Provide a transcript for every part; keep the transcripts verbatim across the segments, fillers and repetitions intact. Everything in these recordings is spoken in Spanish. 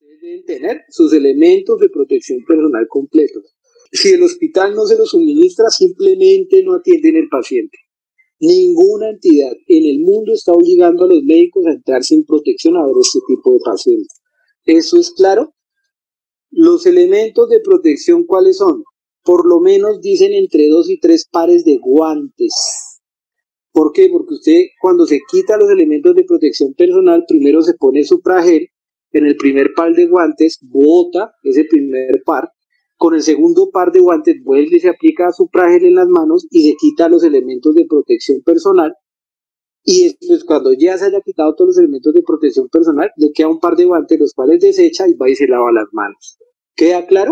Deben tener sus elementos de protección personal completos. Si el hospital no se los suministra, simplemente no atienden al paciente. Ninguna entidad en el mundo está obligando a los médicos a entrar sin protección a ver este tipo de pacientes. ¿Eso es claro? Los elementos de protección, ¿cuáles son? Por lo menos dicen entre dos y tres pares de guantes. ¿Por qué? Porque usted cuando se quita los elementos de protección personal, primero se pone su pragel, en el primer par de guantes bota ese primer par, con el segundo par de guantes vuelve y se aplica su pragel en las manos y se quita los elementos de protección personal, y después cuando ya se haya quitado todos los elementos de protección personal, le queda un par de guantes, los cuales desecha y va y se lava las manos. ¿Queda claro?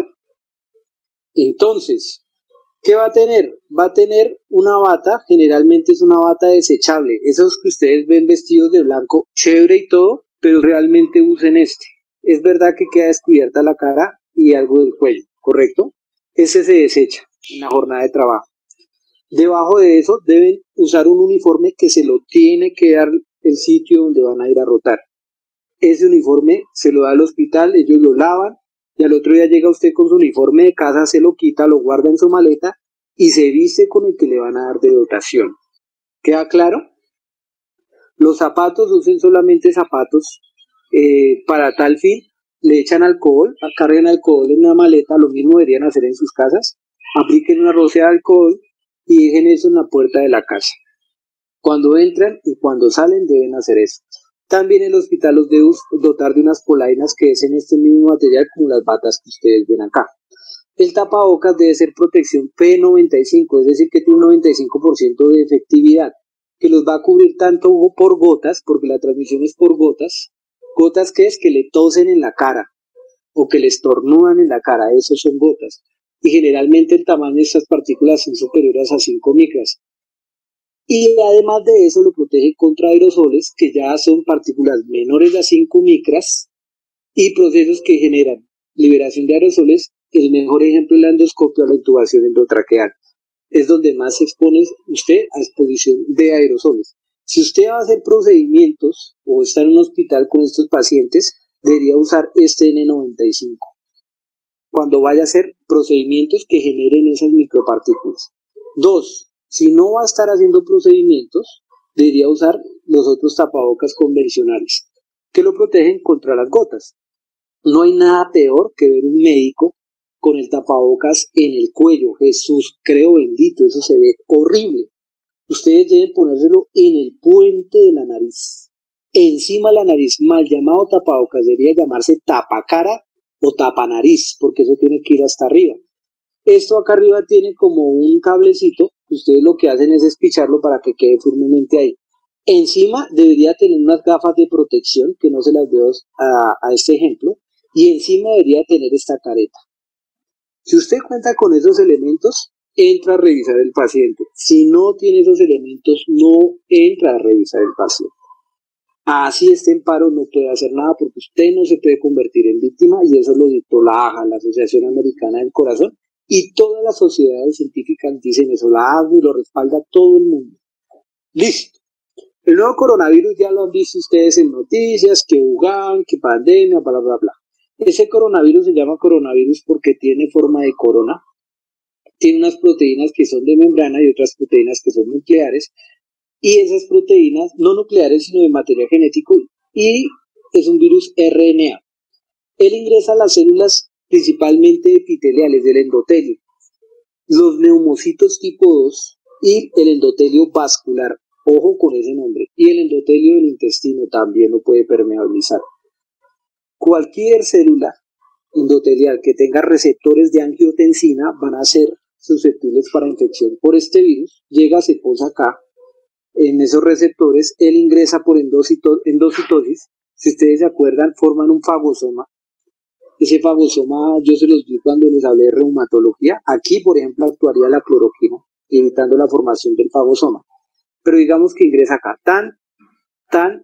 Entonces, ¿qué va a tener? Va a tener una bata, generalmente es una bata desechable, esos que ustedes ven vestidos de blanco, chévere y todo, pero realmente usen este. Es verdad que queda descubierta la cara y algo del cuello, ¿correcto? Ese se desecha en la jornada de trabajo. Debajo de eso deben usar un uniforme que se lo tiene que dar el sitio donde van a ir a rotar. Ese uniforme se lo da al hospital, ellos lo lavan, y al otro día llega usted con su uniforme de casa, se lo quita, lo guarda en su maleta y se viste con el que le van a dar de dotación. ¿Queda claro? Los zapatos, usen solamente zapatos eh, para tal fin, le echan alcohol, carguen alcohol en una maleta, lo mismo deberían hacer en sus casas, apliquen una rocea de alcohol y dejen eso en la puerta de la casa. Cuando entran y cuando salen deben hacer eso. También el hospital los debe dotar de unas polainas que es en este mismo material como las batas que ustedes ven acá. El tapabocas debe ser protección P noventa y cinco, es decir que tiene un noventa y cinco por ciento de efectividad, que los va a cubrir tanto por gotas, porque la transmisión es por gotas, gotas que es que le tosen en la cara o que le estornudan en la cara, esos son gotas, y generalmente el tamaño de estas partículas son superiores a cinco micras. Y además de eso lo protege contra aerosoles, que ya son partículas menores a cinco micras, y procesos que generan liberación de aerosoles. El mejor ejemplo es la endoscopia o la intubación endotraqueal. Es donde más se expone usted a exposición de aerosoles. Si usted va a hacer procedimientos o está en un hospital con estos pacientes, debería usar este N noventa y cinco. Cuando vaya a hacer procedimientos que generen esas micropartículas. Dos, si no va a estar haciendo procedimientos, debería usar los otros tapabocas convencionales, que lo protegen contra las gotas. No hay nada peor que ver un médico con el tapabocas en el cuello. Jesús, creo bendito, eso se ve horrible. Ustedes deben ponérselo en el puente de la nariz, encima de la nariz, mal llamado tapabocas, debería llamarse tapacara o tapanariz, porque eso tiene que ir hasta arriba. Esto acá arriba tiene como un cablecito, ustedes lo que hacen es espicharlo para que quede firmemente ahí. Encima debería tener unas gafas de protección, que no se las veo a, a este ejemplo, y encima debería tener esta careta. Si usted cuenta con esos elementos, entra a revisar el paciente. Si no tiene esos elementos, no entra a revisar el paciente. Así esté en paro, no puede hacer nada porque usted no se puede convertir en víctima, y eso lo dictó la A J A, la Asociación Americana del Corazón, y todas las sociedades científicas dicen eso, la A S M y lo respalda todo el mundo. Listo. El nuevo coronavirus ya lo han visto ustedes en noticias, que Wuhan, que pandemia, bla, bla, bla. Ese coronavirus se llama coronavirus porque tiene forma de corona, tiene unas proteínas que son de membrana y otras proteínas que son nucleares, y esas proteínas, no nucleares sino de material genético, y es un virus R N A. Él ingresa a las células principalmente epiteliales del endotelio, los neumocitos tipo dos y el endotelio vascular, ojo con ese nombre, y el endotelio del intestino también lo puede permeabilizar. Cualquier célula endotelial que tenga receptores de angiotensina van a ser susceptibles para infección por este virus. Llega, se posa acá en esos receptores, él ingresa por endocito, endocitosis, si ustedes se acuerdan, forman un fagosoma. Ese fagosoma yo se los di cuando les hablé de reumatología. Aquí, por ejemplo, actuaría la cloroquina, evitando la formación del fagosoma. Pero digamos que ingresa acá, tan, tan,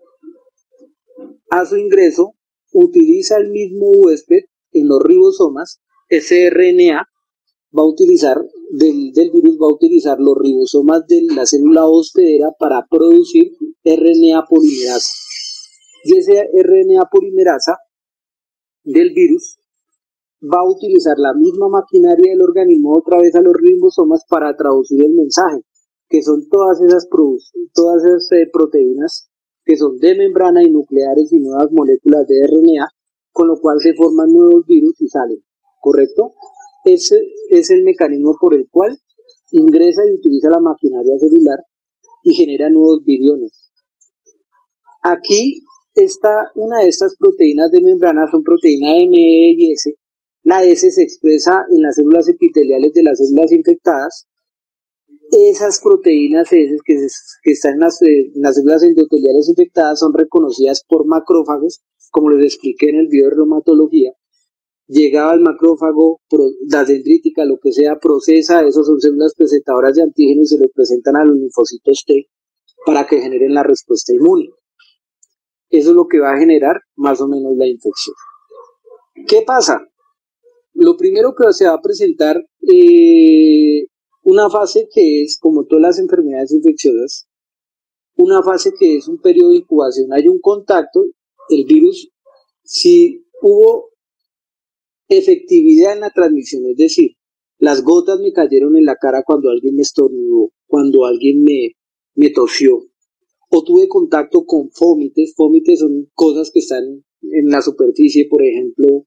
a su ingreso, utiliza el mismo huésped en los ribosomas, ese R N A va a utilizar, del, del virus va a utilizar los ribosomas de la célula hospedera para producir R N A polimerasa. Y ese R N A polimerasa del virus va a utilizar la misma maquinaria del organismo otra vez a los ribosomas para traducir el mensaje, que son todas esas, todas esas eh, proteínas que son de membrana y nucleares y nuevas moléculas de R N A, con lo cual se forman nuevos virus y salen, ¿correcto? Ese es el mecanismo por el cual ingresa y utiliza la maquinaria celular y genera nuevos viriones. Aquí está una de estas proteínas de membrana, son proteínas M y S. La S se expresa en las células epiteliales de las células infectadas. Esas proteínas S que, que están en las, en las células endoteliales infectadas son reconocidas por macrófagos, como les expliqué en el video de reumatología. Llegaba el macrófago, la dendrítica, lo que sea, procesa, esos son células presentadoras de antígenos y se los presentan a los linfocitos T para que generen la respuesta inmune. Eso es lo que va a generar más o menos la infección. ¿Qué pasa? Lo primero que se va a presentar, eh, una fase que es, como todas las enfermedades infecciosas, una fase que es un periodo de incubación. Hay un contacto, el virus, si hubo efectividad en la transmisión, es decir, las gotas me cayeron en la cara cuando alguien me estornudó, cuando alguien me, me tosió, o tuve contacto con fómites. Fómites son cosas que están en la superficie, por ejemplo,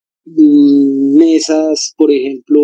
mesas, por ejemplo,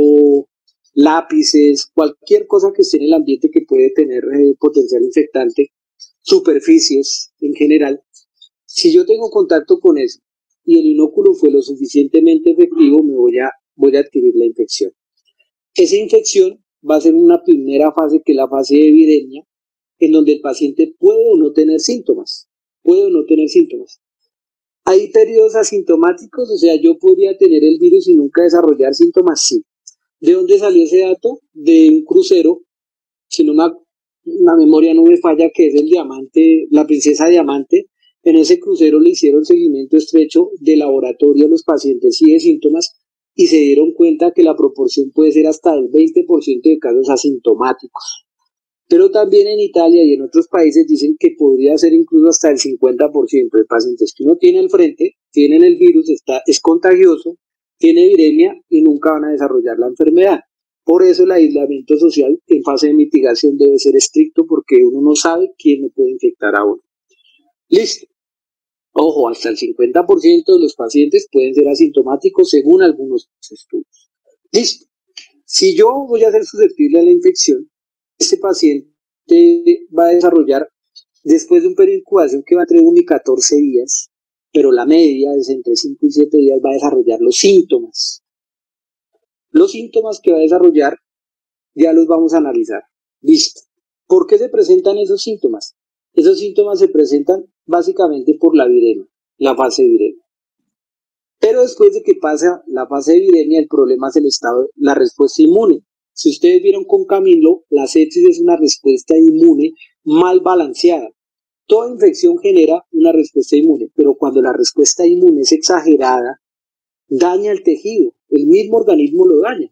lápices, cualquier cosa que esté en el ambiente que puede tener eh, potencial infectante, superficies en general. Si yo tengo contacto con eso y el inóculo fue lo suficientemente efectivo, me voy a, voy a adquirir la infección. Esa infección va a ser una primera fase, que es la fase de viremia, en donde el paciente puede o no tener síntomas, puede o no tener síntomas. Hay periodos asintomáticos, o sea, yo podría tener el virus y nunca desarrollar síntomas, sí. ¿De dónde salió ese dato? De un crucero, si no me, la memoria no me falla, que es el Diamante, la Princesa Diamante. En ese crucero le hicieron seguimiento estrecho de laboratorio a los pacientes y de síntomas, y se dieron cuenta que la proporción puede ser hasta el veinte por ciento de casos asintomáticos. Pero también en Italia y en otros países dicen que podría ser incluso hasta el cincuenta por ciento de pacientes que uno tiene al frente, tienen el virus, está, es contagioso, tiene viremia y nunca van a desarrollar la enfermedad. Por eso el aislamiento social en fase de mitigación debe ser estricto, porque uno no sabe quién le puede infectar a uno. Listo. Ojo, hasta el cincuenta por ciento de los pacientes pueden ser asintomáticos según algunos estudios. Listo. Si yo voy a ser susceptible a la infección, este paciente va a desarrollar, después de un periodo de incubación que va entre uno y catorce días, pero la media es entre cinco y siete días, va a desarrollar los síntomas. Los síntomas que va a desarrollar ya los vamos a analizar. Listo. ¿Por qué se presentan esos síntomas? Esos síntomas se presentan básicamente por la viremia, la fase de viremia. Pero después de que pasa la fase de viremia, el problema es el estado, la respuesta inmune. Si ustedes vieron con Camilo, la sepsis es una respuesta inmune mal balanceada. Toda infección genera una respuesta inmune, pero cuando la respuesta inmune es exagerada, daña el tejido, el mismo organismo lo daña.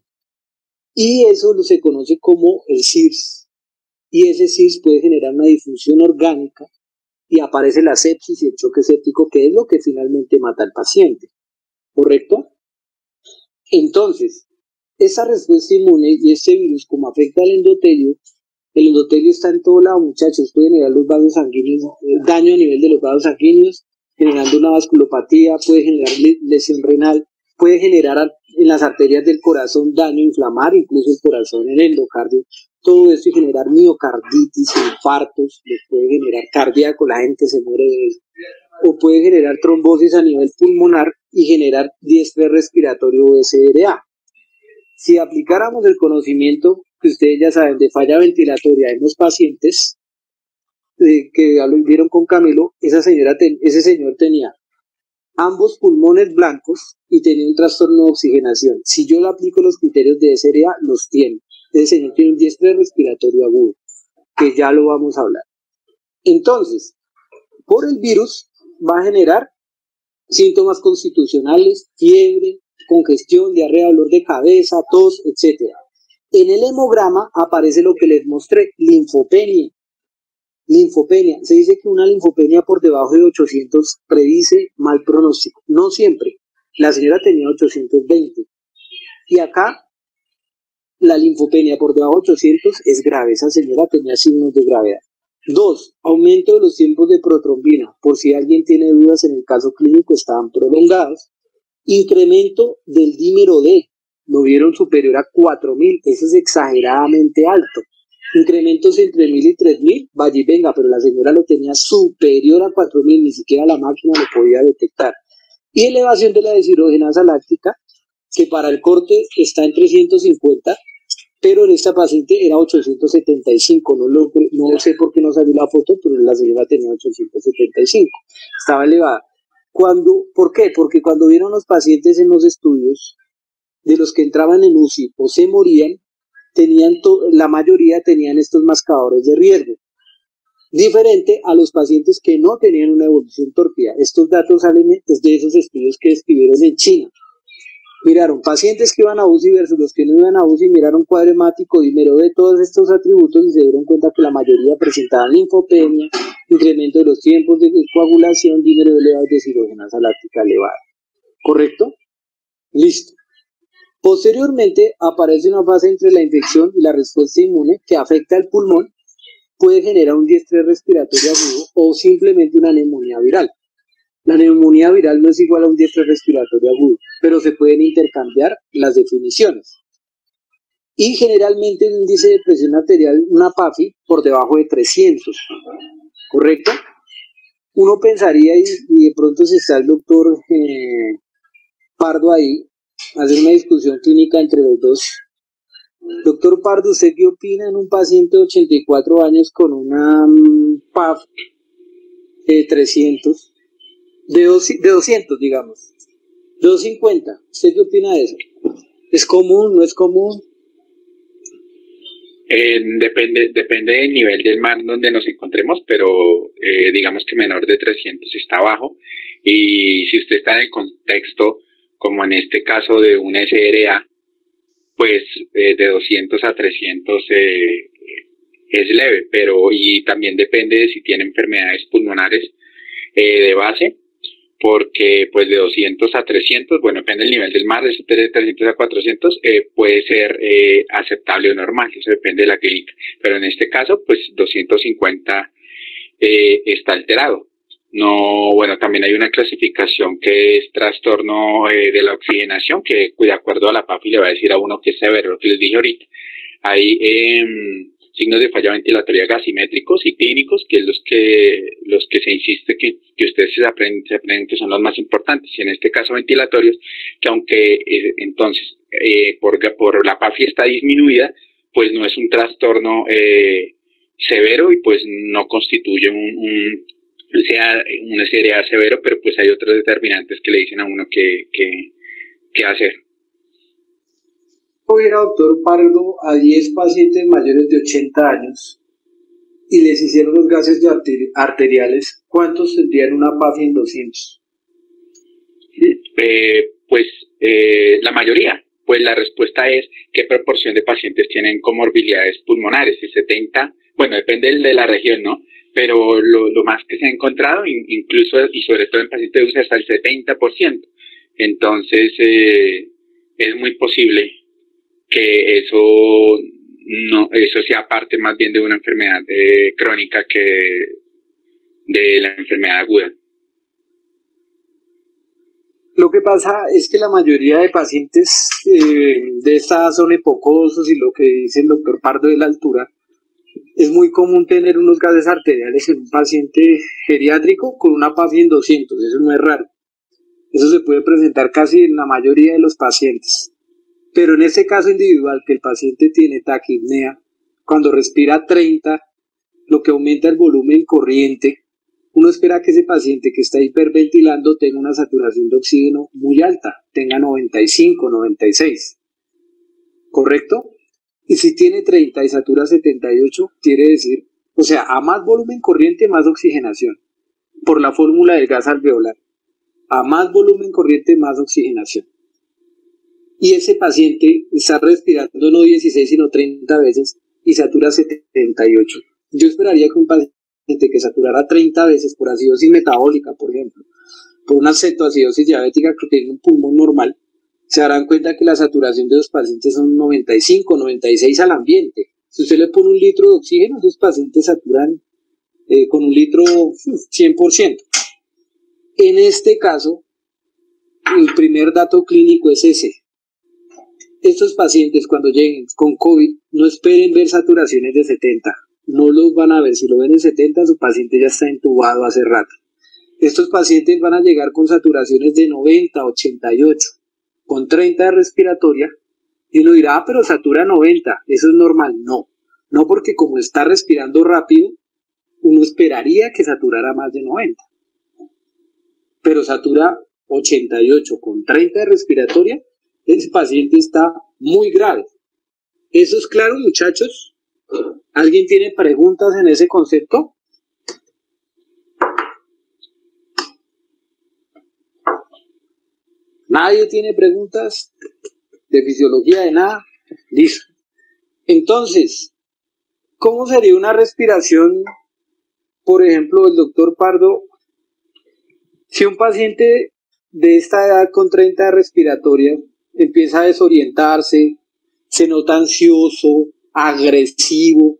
Y eso se conoce como el S I R S. Y ese S I R S puede generar una disfunción orgánica y aparece la sepsis y el choque séptico, que es lo que finalmente mata al paciente. ¿Correcto? Entonces, esa respuesta inmune y este virus, como afecta al endotelio, el endotelio está en todo lado, muchachos, puede generar los vasos sanguíneos, daño a nivel de los vasos sanguíneos, generando una vasculopatía, puede generar lesión renal, puede generar en las arterias del corazón daño, inflamar incluso el corazón, el endocardio, todo esto, y generar miocarditis, infartos, les puede generar cardíaco, la gente se muere de eso, o puede generar trombosis a nivel pulmonar y generar diestrés respiratorio o S R A. Si aplicáramos el conocimiento que ustedes ya saben de falla ventilatoria en los pacientes eh, que ya lo vieron con Camilo, esa señora ten, ese señor tenía ambos pulmones blancos y tenía un trastorno de oxigenación. Si yo le aplico los criterios de S R A, los tiene. Ese señor tiene un diestrés respiratorio agudo, que ya lo vamos a hablar. Entonces, por el virus va a generar síntomas constitucionales, fiebre, congestión, diarrea, dolor de cabeza, tos, etcétera. En el hemograma aparece lo que les mostré, linfopenia. Linfopenia. Se dice que una linfopenia por debajo de ochocientos predice mal pronóstico. No siempre. La señora tenía ochocientos veinte. Y acá, la linfopenia por debajo de ochocientos es grave. Esa señora tenía signos de gravedad. Dos, aumento de los tiempos de protrombina. Por si alguien tiene dudas en el caso clínico, estaban prolongados. Incremento del dímero D. Lo vieron superior a cuatro mil. Eso es exageradamente alto. Incrementos entre mil y tres mil, vaya y venga, pero la señora lo tenía superior a cuatro mil, ni siquiera la máquina lo podía detectar. Y elevación de la deshidrogenasa láctica, que para el corte está en trescientos cincuenta, pero en esta paciente era ochocientos setenta y cinco, no, lo, no sé por qué no salió la foto, pero la señora tenía ochocientos setenta y cinco, estaba elevada. Cuando, ¿por qué? Porque cuando vieron los pacientes en los estudios, de los que entraban en U C I o se morían, tenían to, la mayoría tenían estos marcadores de riesgo, diferente a los pacientes que no tenían una evolución tórpida. Estos datos salen de esos estudios que describieron en China. Miraron pacientes que iban a U C I versus los que no iban a U C I, miraron cuadro hemático, dímero de todos estos atributos y se dieron cuenta que la mayoría presentaban linfopenia, incremento de los tiempos de coagulación, dímero elevado de deshidrogenasa láctica elevada. ¿Correcto? Listo. Posteriormente aparece una fase entre la infección y la respuesta inmune que afecta al pulmón, puede generar un diestrés respiratorio agudo o simplemente una neumonía viral. La neumonía viral no es igual a un diestrés respiratorio agudo, pero se pueden intercambiar las definiciones. Y generalmente un índice de presión arterial, una P A F I, por debajo de trescientos. ¿Correcto? Uno pensaría, y, y de pronto si está el doctor eh, Pardo ahí, hacer una discusión clínica entre los dos. Doctor Pardo, ¿usted qué opina en un paciente de ochenta y cuatro años con una um, P A F de trescientos, de, dos, de doscientos, digamos, de doscientos cincuenta? ¿Usted qué opina de eso? ¿Es común, no es común? Eh, depende, depende del nivel del mar donde nos encontremos, pero eh, digamos que menor de trescientos está bajo. Y si usted está en el contexto, como en este caso de una S R A, pues eh, de doscientos a trescientos eh, es leve, pero y también depende de si tiene enfermedades pulmonares eh, de base, porque pues de doscientos a trescientos, bueno, depende del nivel del mar, de trescientos a cuatrocientos eh, puede ser eh, aceptable o normal, eso depende de la clínica, pero en este caso pues doscientos cincuenta eh, está alterado. No, bueno, también hay una clasificación que es trastorno eh, de la oxigenación, que de acuerdo a la P A F I le va a decir a uno que es severo, lo que les dije ahorita. Hay eh, signos de falla ventilatoria gasimétricos y clínicos, que es los que los que se insiste que, que ustedes se aprenden, se aprenden que son los más importantes, y en este caso ventilatorios, que aunque eh, entonces eh, por, por la P A F I está disminuida, pues no es un trastorno eh, severo y pues no constituye un, un sea una S R A severo, pero pues hay otros determinantes que le dicen a uno que, que, que hacer. Hubiera, doctor Pardo, a diez pacientes mayores de ochenta años y les hicieron los gases arteriales, ¿cuántos tendrían una P A F I en doscientos? Eh, pues eh, la mayoría. Pues la respuesta es qué proporción de pacientes tienen comorbilidades pulmonares. El setenta, bueno, depende de la región, ¿no? Pero lo, lo más que se ha encontrado, incluso y sobre todo en pacientes de U C I, hasta el setenta por ciento. Entonces, eh, es muy posible que eso no eso sea parte más bien de una enfermedad eh, crónica que de la enfermedad aguda. Lo que pasa es que la mayoría de pacientes eh, de esta edad son hipocosos y lo que dice el doctor Pardo de la altura. Es muy común tener unos gases arteriales en un paciente geriátrico con una P A F I en doscientos, eso no es raro. Eso se puede presentar casi en la mayoría de los pacientes. Pero en este caso individual, que el paciente tiene taquipnea, cuando respira treinta, lo que aumenta el volumen corriente, uno espera que ese paciente que está hiperventilando tenga una saturación de oxígeno muy alta, tenga noventa y cinco, noventa y seis. ¿Correcto? Y si tiene treinta y satura setenta y ocho, quiere decir, o sea, a más volumen corriente, más oxigenación, por la fórmula del gas alveolar. A más volumen corriente, más oxigenación. Y ese paciente está respirando no dieciséis, sino treinta veces y satura setenta y ocho. Yo esperaría que un paciente que saturara treinta veces por acidosis metabólica, por ejemplo, por una cetoacidosis diabética que tienen un pulmón normal, se darán cuenta que la saturación de los pacientes son noventa y cinco, noventa y seis al ambiente. Si usted le pone un litro de oxígeno, esos pacientes saturan eh, con un litro cien por ciento. En este caso, el primer dato clínico es ese. Estos pacientes cuando lleguen con COVID no esperen ver saturaciones de setenta. No los van a ver. Si lo ven en setenta, su paciente ya está intubado hace rato. Estos pacientes van a llegar con saturaciones de noventa, ochenta y ocho, con treinta de respiratoria. Y uno dirá, ah, pero satura noventa, eso es normal. No, no porque como está respirando rápido, uno esperaría que saturara más de noventa. Pero satura ochenta y ocho con treinta de respiratoria, ese paciente está muy grave. ¿Eso es claro, muchachos? ¿Alguien tiene preguntas en ese concepto? ¿Nadie tiene preguntas de fisiología de nada? Listo. Entonces, ¿cómo sería una respiración, por ejemplo, del doctor Pardo? Si un paciente de esta edad con treinta de respiratoria empieza a desorientarse, se nota ansioso, agresivo,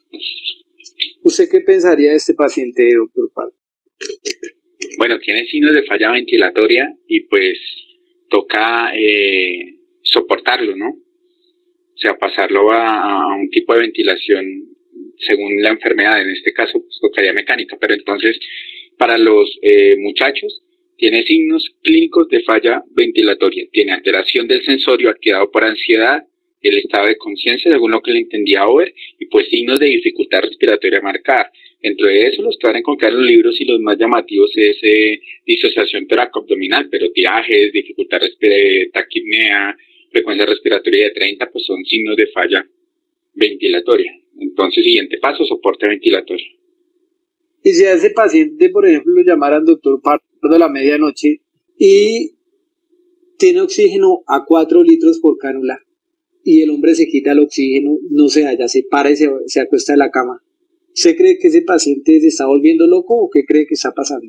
¿usted qué pensaría de este paciente, doctor Pardo? Bueno, tiene signos de falla ventilatoria y pues toca eh, soportarlo, ¿no? O sea, pasarlo a, a un tipo de ventilación según la enfermedad. En este caso, pues tocaría mecánica, pero entonces para los eh, muchachos tiene signos clínicos de falla ventilatoria, tiene alteración del sensorio adquirido por ansiedad, el estado de conciencia, según lo que le entendía a Over, y pues signos de dificultad respiratoria marcada. Dentro de eso, los que van a encontrar en los libros y los más llamativos es eh, disociación toracoabdominal, pero tirajes, dificultad respiratoria, taquipnea, frecuencia respiratoria de treinta, pues son signos de falla ventilatoria. Entonces, siguiente paso, soporte ventilatorio. Y si a ese paciente, por ejemplo, lo llamaran doctor Pardo a la medianoche y tiene oxígeno a cuatro litros por cánula y el hombre se quita el oxígeno, no se halla, se para y se, se acuesta en la cama, ¿usted cree que ese paciente se está volviendo loco o qué cree que está pasando?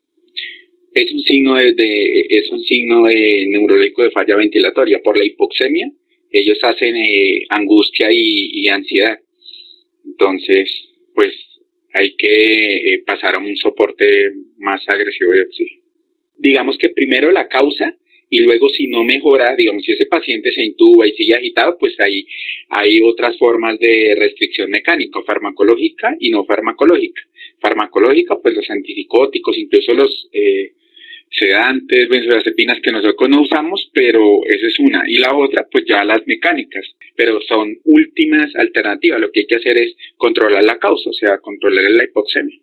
Es un signo de, de es un signo de neurológico de falla ventilatoria. Por la hipoxemia, ellos hacen eh, angustia y, y ansiedad. Entonces, pues hay que eh, pasar a un soporte más agresivo de oxígeno. Digamos que primero la causa y luego si no mejora, digamos si ese paciente se intuba y sigue agitado, pues hay, hay otras formas de restricción mecánica, farmacológica y no farmacológica. Farmacológica, pues los antipsicóticos, incluso los eh, sedantes, benzodiazepinas que nosotros no usamos, pero esa es una. Y la otra, pues ya las mecánicas, pero son últimas alternativas. Lo que hay que hacer es controlar la causa, o sea, controlar la hipoxemia.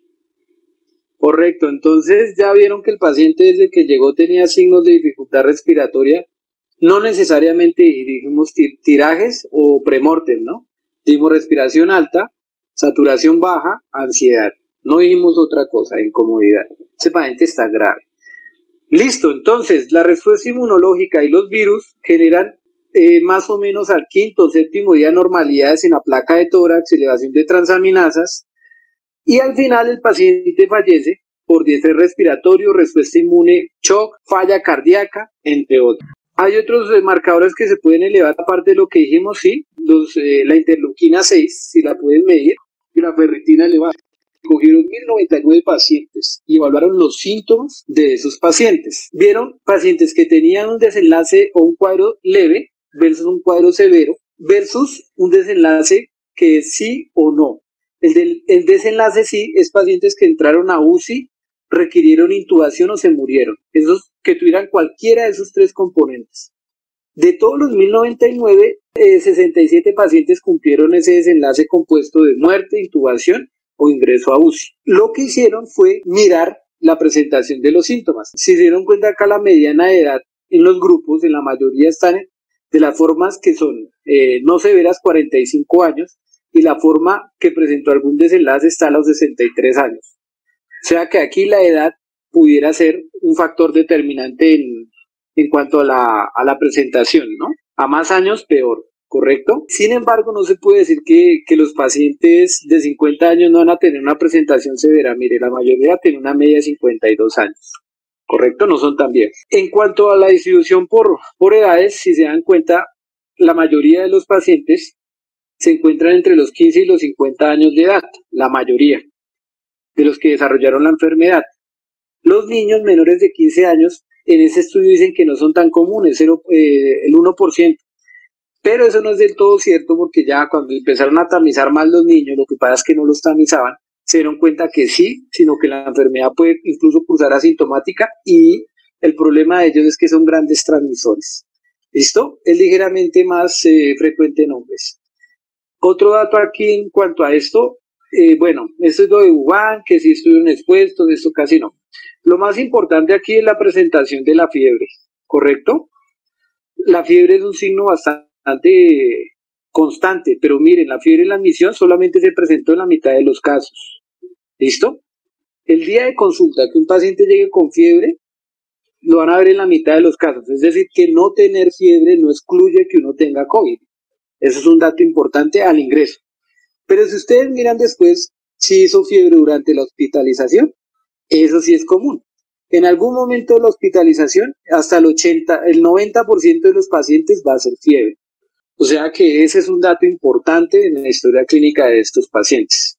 Correcto, entonces ya vieron que el paciente desde que llegó tenía signos de dificultad respiratoria, no necesariamente dijimos tirajes o premortem, ¿no? Dijimos respiración alta, saturación baja, ansiedad. No dijimos otra cosa, incomodidad. Ese paciente está grave. Listo, entonces la respuesta inmunológica y los virus generan eh, más o menos al quinto o séptimo día anormalidades en la placa de tórax, elevación de transaminasas, y al final el paciente fallece por distrés respiratorio, respuesta inmune, shock, falla cardíaca, entre otros. Hay otros eh, marcadores que se pueden elevar aparte de lo que dijimos, sí, los, eh, la interleuquina seis, si la pueden medir, y la ferritina elevada. Cogieron mil noventa y nueve pacientes y evaluaron los síntomas de esos pacientes. Vieron pacientes que tenían un desenlace o un cuadro leve versus un cuadro severo versus un desenlace que es sí o no. El, del, el desenlace sí es pacientes que entraron a U C I, requirieron intubación o se murieron. Esos que tuvieran cualquiera de esos tres componentes. De todos los mil noventa y nueve, eh, sesenta y siete pacientes cumplieron ese desenlace compuesto de muerte, intubación o ingreso a U C I. Lo que hicieron fue mirar la presentación de los síntomas. Si se dieron cuenta acá la mediana de edad en los grupos, en la mayoría están de las formas que son eh, no severas, cuarenta y cinco años, y la forma que presentó algún desenlace está a los sesenta y tres años. O sea que aquí la edad pudiera ser un factor determinante en, en cuanto a la, a la presentación, ¿no? A más años, peor, ¿correcto? Sin embargo, no se puede decir que, que los pacientes de cincuenta años no van a tener una presentación severa. Mire, la mayoría tiene una media de cincuenta y dos años. ¿correcto? No son tan viejos. En cuanto a la distribución por, por edades, si se dan cuenta, la mayoría de los pacientes se encuentran entre los quince y los cincuenta años de edad, la mayoría de los que desarrollaron la enfermedad. Los niños menores de quince años, en ese estudio dicen que no son tan comunes, cero, eh, el uno por ciento. Pero eso no es del todo cierto, porque ya cuando empezaron a tamizar más los niños, lo que pasa es que no los tamizaban, se dieron cuenta que sí, sino que la enfermedad puede incluso cursar asintomática, y el problema de ellos es que son grandes transmisores. ¿Listo? Es ligeramente más eh, frecuente en hombres. Otro dato aquí en cuanto a esto, eh, bueno, esto es lo de Wuhan, que sí estuvieron expuestos, esto casi no. Lo más importante aquí es la presentación de la fiebre, ¿correcto? La fiebre es un signo bastante constante, pero miren, la fiebre en la admisión solamente se presentó en la mitad de los casos. ¿Listo? El día de consulta que un paciente llegue con fiebre, lo van a ver en la mitad de los casos. Es decir, que no tener fiebre no excluye que uno tenga COVID. Eso es un dato importante al ingreso. Pero si ustedes miran después, si hizo fiebre durante la hospitalización, eso sí es común. En algún momento de la hospitalización, hasta el ochenta, el noventa por ciento de los pacientes va a ser fiebre. O sea que ese es un dato importante en la historia clínica de estos pacientes.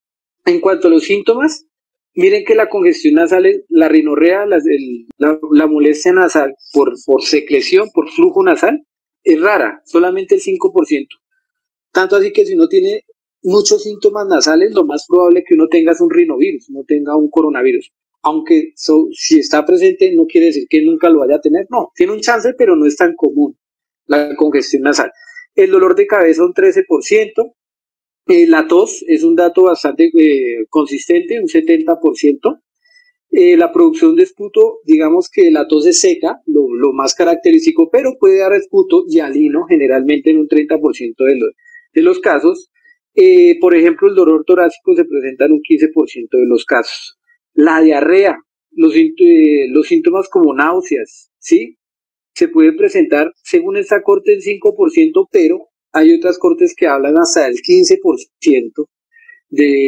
En cuanto a los síntomas, miren que la congestión nasal, la rinorrea, la, el, la, la molestia nasal por, por secreción, por flujo nasal, es rara, solamente el cinco por ciento. Tanto así que si uno tiene muchos síntomas nasales, lo más probable es que uno tenga un rinovirus, no tenga un coronavirus. Aunque so, si está presente no quiere decir que nunca lo vaya a tener, no, tiene un chance, pero no es tan común la congestión nasal. El dolor de cabeza un trece por ciento, eh, la tos es un dato bastante eh, consistente, un setenta por ciento. Eh, la producción de esputo, digamos que la tos es seca, lo, lo más característico, pero puede dar esputo y alino generalmente en un treinta por ciento de, lo, de los casos. Eh, por ejemplo, el dolor torácico se presenta en un quince por ciento de los casos. La diarrea, los, eh, los síntomas como náuseas, ¿sí? Se pueden presentar según esta corte en cinco por ciento, pero hay otras cortes que hablan hasta del quince por ciento de,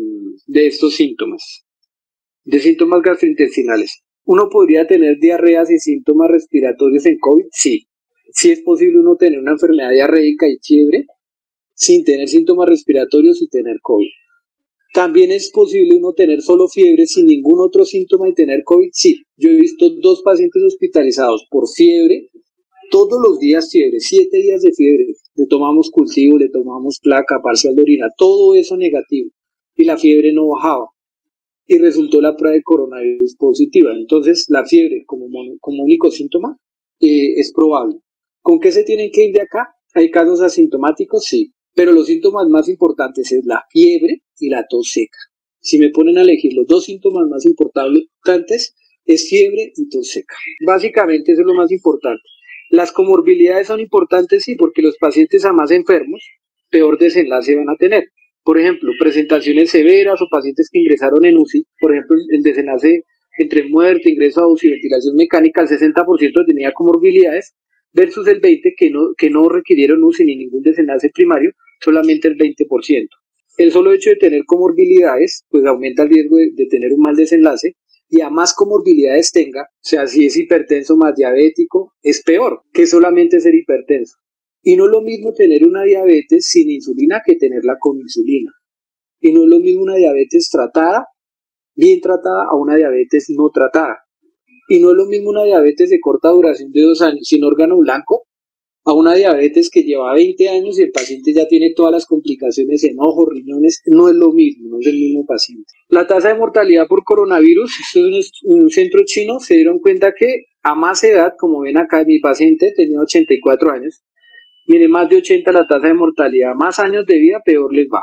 de estos síntomas, de síntomas gastrointestinales. ¿Uno podría tener diarreas y síntomas respiratorios en COVID? Sí. Sí es posible uno tener una enfermedad diarreica y fiebre sin tener síntomas respiratorios y tener COVID. También es posible uno tener solo fiebre sin ningún otro síntoma y tener COVID. Sí, yo he visto dos pacientes hospitalizados por fiebre, todos los días fiebre, siete días de fiebre. Le tomamos cultivo, le tomamos placa, parcial de orina, todo eso negativo. Y la fiebre no bajaba. Y resultó la prueba de coronavirus positiva. Entonces, la fiebre como, como único síntoma eh, es probable. ¿Con qué se tienen que ir de acá? ¿Hay casos asintomáticos? Sí. Pero los síntomas más importantes es la fiebre y la tos seca. Si me ponen a elegir los dos síntomas más importantes, es fiebre y tos seca. Básicamente eso es lo más importante. Las comorbilidades son importantes, sí, porque los pacientes a más enfermos, peor desenlace van a tener. Por ejemplo, presentaciones severas o pacientes que ingresaron en U C I, por ejemplo, el desenlace entre muerte, ingreso a U C I y ventilación mecánica, el sesenta por ciento tenía comorbilidades, versus el veinte por ciento que no, que no requirieron U C I ni ningún desenlace primario, solamente el veinte por ciento. El solo hecho de tener comorbilidades, pues aumenta el riesgo de, de tener un mal desenlace, y a más comorbilidades tenga, o sea, si es hipertenso más diabético, es peor que solamente ser hipertenso. Y no es lo mismo tener una diabetes sin insulina que tenerla con insulina. Y no es lo mismo una diabetes tratada, bien tratada, a una diabetes no tratada. Y no es lo mismo una diabetes de corta duración de dos años sin órgano blanco a una diabetes que lleva veinte años y el paciente ya tiene todas las complicaciones en ojos, riñones. No es lo mismo, no es el mismo paciente. La tasa de mortalidad por coronavirus, esto es un centro chino, se dieron cuenta que a más edad, como ven acá, mi paciente tenía ochenta y cuatro años, mire, más de ochenta la tasa de mortalidad, más años de vida, peor les va.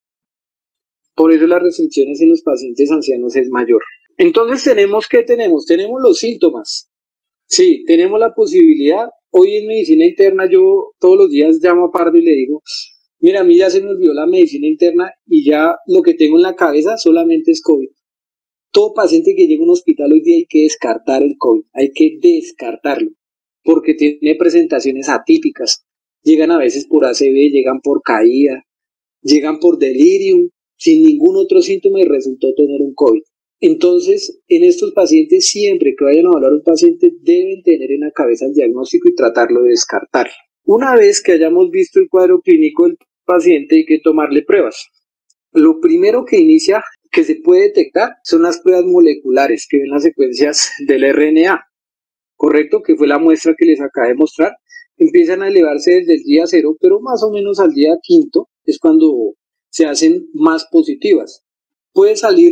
Por eso las restricciones en los pacientes ancianos es mayor. Entonces tenemos, ¿qué tenemos? Tenemos los síntomas. Sí, tenemos la posibilidad. Hoy en medicina interna yo todos los días llamo a Pardo y le digo, mira, a mí ya se me olvidó la medicina interna y ya lo que tengo en la cabeza solamente es COVID. Todo paciente que llega a un hospital hoy día hay que descartar el COVID, hay que descartarlo, porque tiene presentaciones atípicas. Llegan a veces por A C V, llegan por caída, llegan por delirium, sin ningún otro síntoma y resultó tener un COVID. Entonces, en estos pacientes, siempre que vayan a evaluar un paciente, deben tener en la cabeza el diagnóstico y tratarlo de descartar. Una vez que hayamos visto el cuadro clínico del paciente, hay que tomarle pruebas. Lo primero que inicia, que se puede detectar, son las pruebas moleculares que ven las secuencias del R N A, ¿correcto? Que fue la muestra que les acabé de mostrar. Empiezan a elevarse desde el día cero, pero más o menos al día quinto es cuando se hacen más positivas. Puede salir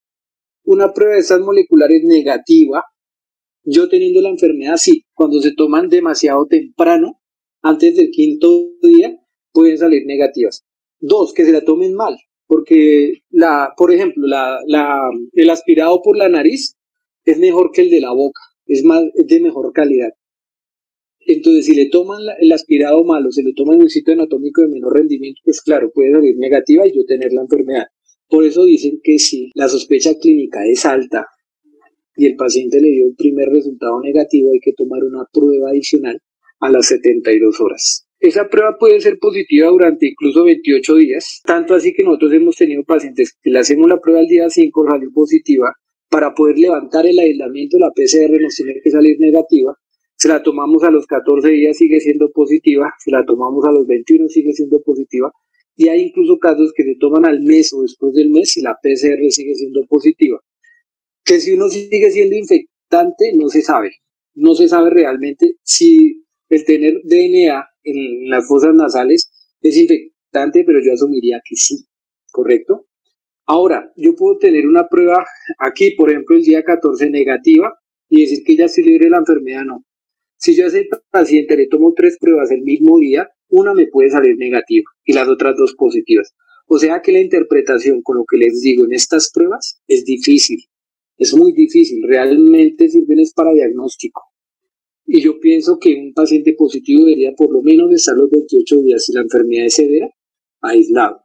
una prueba de estas moleculares negativa, yo teniendo la enfermedad, sí, cuando se toman demasiado temprano, antes del quinto día, pueden salir negativas. Dos, que se la tomen mal, porque, la, por ejemplo, la, la, el aspirado por la nariz es mejor que el de la boca, es, más, es de mejor calidad. Entonces, si le toman la, el aspirado malo, se le toma en un sitio anatómico de menor rendimiento, pues claro, puede salir negativa y yo tener la enfermedad. Por eso dicen que si la sospecha clínica es alta y el paciente le dio un primer resultado negativo, hay que tomar una prueba adicional a las setenta y dos horas. Esa prueba puede ser positiva durante incluso veintiocho días, tanto así que nosotros hemos tenido pacientes que le hacemos la prueba al día cinco, salió positiva, para poder levantar el aislamiento, la P C R nos tiene que salir negativa, se la tomamos a los catorce días, sigue siendo positiva, se la tomamos a los veintiuno, sigue siendo positiva, y hay incluso casos que se toman al mes o después del mes y la P C R sigue siendo positiva. Que si uno sigue siendo infectante, no se sabe. No se sabe realmente si el tener D N A en las fosas nasales es infectante, pero yo asumiría que sí, ¿correcto? Ahora, yo puedo tener una prueba aquí, por ejemplo, el día catorce negativa y decir que ya estoy libre de la enfermedad, no. Si yo a ese paciente le tomo tres pruebas el mismo día, una me puede salir negativa y las otras dos positivas. O sea que la interpretación con lo que les digo en estas pruebas es difícil, es muy difícil, realmente sirven es para diagnóstico. Y yo pienso que un paciente positivo debería por lo menos estar los veintiocho días, si la enfermedad es severa, aislado.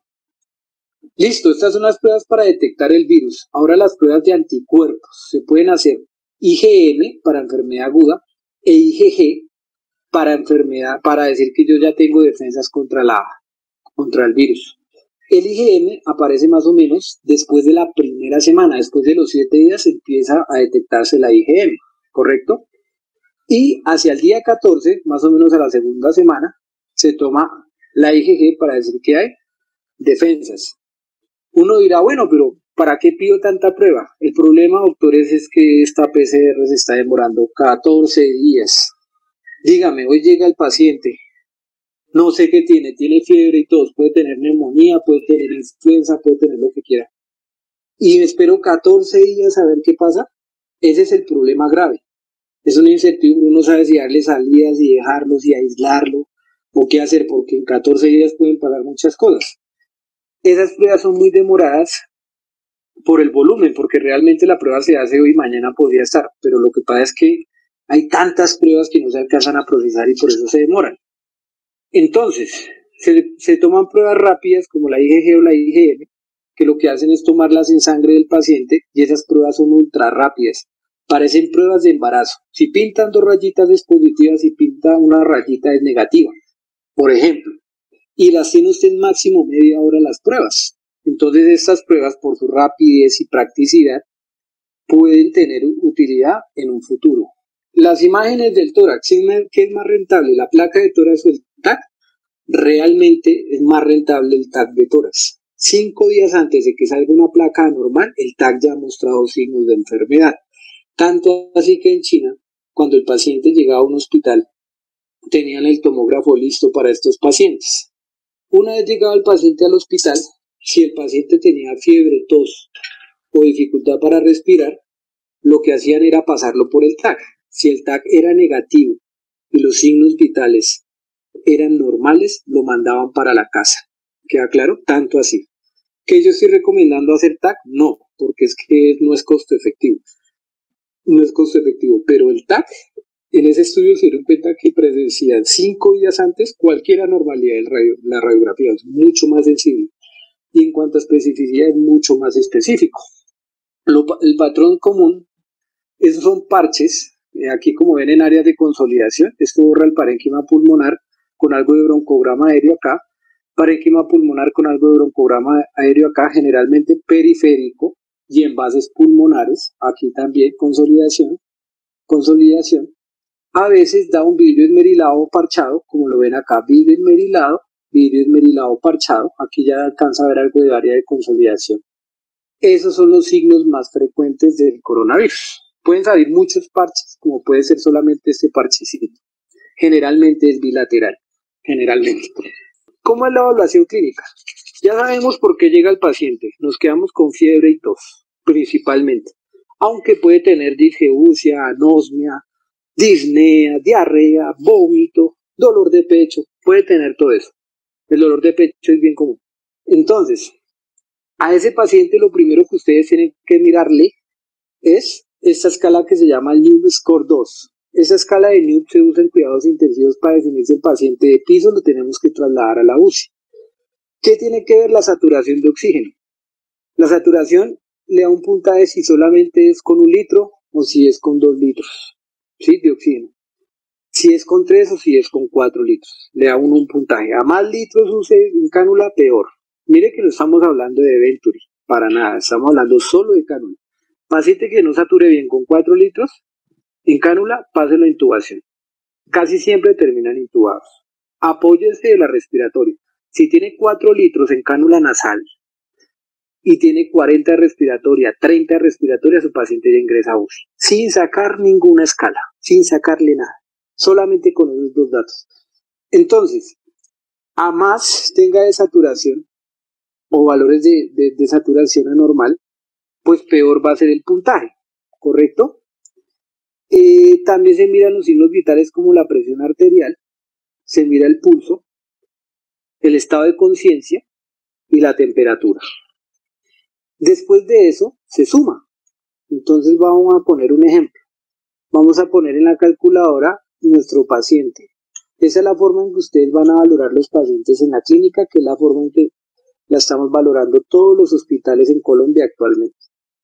Listo, estas son las pruebas para detectar el virus. Ahora las pruebas de anticuerpos. Se pueden hacer I G M para enfermedad aguda e I G G para enfermedad, para decir que yo ya tengo defensas contra, la, contra el virus. El I G M aparece más o menos después de la primera semana, después de los siete días empieza a detectarse la I G M, ¿correcto? Y hacia el día catorce, más o menos a la segunda semana, se toma la I G G para decir que hay defensas. Uno dirá, bueno, pero ¿para qué pido tanta prueba? El problema, doctores, es que esta P C R se está demorando catorce días. Dígame, hoy llega el paciente, no sé qué tiene, tiene fiebre y todo, puede tener neumonía, puede tener influenza, puede tener lo que quiera. Y espero catorce días a ver qué pasa. Ese es el problema grave. Es una incertidumbre, uno sabe si darle salidas y dejarlos y aislarlo o qué hacer, porque en catorce días pueden pasar muchas cosas. Esas pruebas son muy demoradas por el volumen, porque realmente la prueba se hace hoy y mañana podría estar, pero lo que pasa es que hay tantas pruebas que no se alcanzan a procesar y por eso se demoran. Entonces, se, se toman pruebas rápidas como la I G G o la I G M, que lo que hacen es tomarlas en sangre del paciente y esas pruebas son ultra rápidas. Parecen pruebas de embarazo. Si pintan dos rayitas es positiva, si pinta una rayita es negativa, por ejemplo. Y las tiene usted en máximo media hora las pruebas. Entonces estas pruebas, por su rapidez y practicidad, pueden tener utilidad en un futuro. Las imágenes del tórax, ¿qué es más rentable? ¿La placa de tórax o el T A C? Realmente es más rentable el T A C de tórax. Cinco días antes de que salga una placa anormal, el T A C ya ha mostrado signos de enfermedad. Tanto así que en China, cuando el paciente llegaba a un hospital, tenían el tomógrafo listo para estos pacientes. Una vez llegaba el paciente al hospital, si el paciente tenía fiebre, tos o dificultad para respirar, lo que hacían era pasarlo por el T A C. Si el T A C era negativo y los signos vitales eran normales, lo mandaban para la casa. ¿Queda claro? Tanto así. ¿Que yo estoy recomendando hacer T A C? No, porque es que no es costo efectivo. No es costo efectivo, pero el T A C, en ese estudio se dieron cuenta que predecían cinco días antes cualquier anormalidad de radio, la radiografía, es mucho más sensible. Y en cuanto a especificidad es mucho más específico. Lo, el patrón común esos son parches, eh, aquí como ven en áreas de consolidación, esto borra el parénquima pulmonar con algo de broncograma aéreo acá, parénquima pulmonar con algo de broncograma aéreo acá, generalmente periférico, y envases pulmonares, aquí también consolidación, consolidación, a veces da un vidrio esmerilado parchado, como lo ven acá, vidrio esmerilado, vidrio esmerilado parchado, aquí ya alcanza a ver algo de área de consolidación. Esos son los signos más frecuentes del coronavirus. Pueden salir muchos parches, como puede ser solamente este parchecito. Generalmente es bilateral, generalmente. ¿Cómo es la evaluación clínica? Ya sabemos por qué llega el paciente. Nos quedamos con fiebre y tos, principalmente. Aunque puede tener disgeusia, anosmia, disnea, diarrea, vómito, dolor de pecho. Puede tener todo eso. El dolor de pecho es bien común. Entonces, a ese paciente lo primero que ustedes tienen que mirarle es esta escala que se llama el N U B Score dos. Esa escala de N U B se usa en cuidados intensivos para definir si el paciente de piso lo tenemos que trasladar a la U C I. ¿Qué tiene que ver la saturación de oxígeno? La saturación le da un puntaje si solamente es con un litro o si es con dos litros, ¿sí? De oxígeno. Si es con tres o si es con cuatro litros. Le da uno un puntaje. A más litros use en cánula, peor. Mire que no estamos hablando de Venturi, para nada. Estamos hablando solo de cánula. Paciente que no sature bien con cuatro litros, en cánula, páselo a intubación. Casi siempre terminan intubados. Apóyese de la respiratoria. Si tiene cuatro litros en cánula nasal y tiene cuarenta de respiratoria, treinta de respiratoria, su paciente ya ingresa a U C I. Sin sacar ninguna escala, sin sacarle nada. Solamente con esos dos datos. Entonces, a más tenga de saturación o valores de, de, de saturación anormal, pues peor va a ser el puntaje, ¿correcto? Eh, también se miran los signos vitales como la presión arterial, se mira el pulso, el estado de conciencia y la temperatura. Después de eso, se suma. Entonces vamos a poner un ejemplo. Vamos a poner en la calculadora nuestro paciente. Esa es la forma en que ustedes van a valorar los pacientes en la clínica, que es la forma en que la estamos valorando todos los hospitales en Colombia actualmente.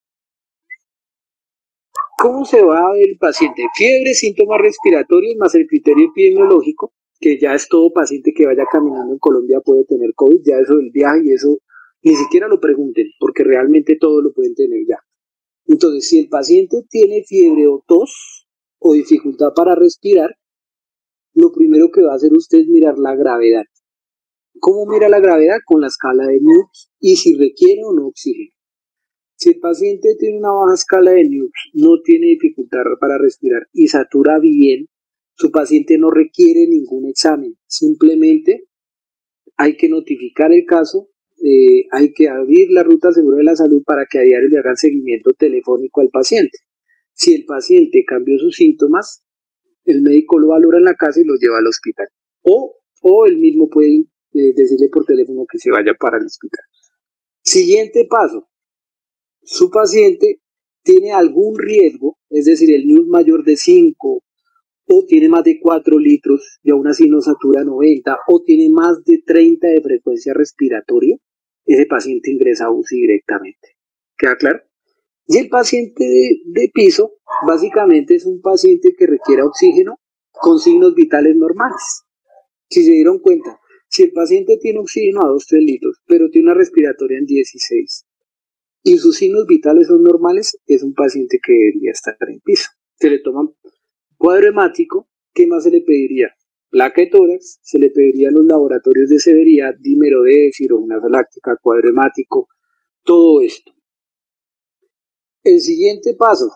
¿Cómo se va a ver el paciente? Fiebre, síntomas respiratorios más el criterio epidemiológico, que ya es todo paciente que vaya caminando en Colombia puede tener COVID, ya eso del viaje y eso ni siquiera lo pregunten, porque realmente todo lo pueden tener ya. Entonces, si el paciente tiene fiebre o tos o dificultad para respirar, lo primero que va a hacer usted es mirar la gravedad. ¿Cómo mira la gravedad? Con la escala de N U B y si requiere o no oxígeno. Si el paciente tiene una baja escala de N U B, no tiene dificultad para respirar y satura bien, su paciente no requiere ningún examen. Simplemente hay que notificar el caso, eh, hay que abrir la ruta segura de la salud para que a diario le hagan seguimiento telefónico al paciente. Si el paciente cambió sus síntomas, el médico lo valora en la casa y lo lleva al hospital. O, o él mismo puede eh, decirle por teléfono que se vaya para el hospital. Siguiente paso. Su paciente tiene algún riesgo, es decir, el N U B mayor de cinco, o tiene más de cuatro litros y aún así no satura noventa, o tiene más de treinta de frecuencia respiratoria, ese paciente ingresa a U C I directamente. ¿Queda claro? Y el paciente de, de piso, básicamente es un paciente que requiere oxígeno con signos vitales normales. Si se dieron cuenta, si el paciente tiene oxígeno a dos a tres litros, pero tiene una respiratoria en dieciséis, y sus signos vitales son normales, es un paciente que debería estar en piso. Se le toma cuadro hemático, ¿qué más se le pediría? Placa de tórax, se le pediría los laboratorios de severidad, dímero D, cirogenasa láctica, cuadro hemático, todo esto. El siguiente paso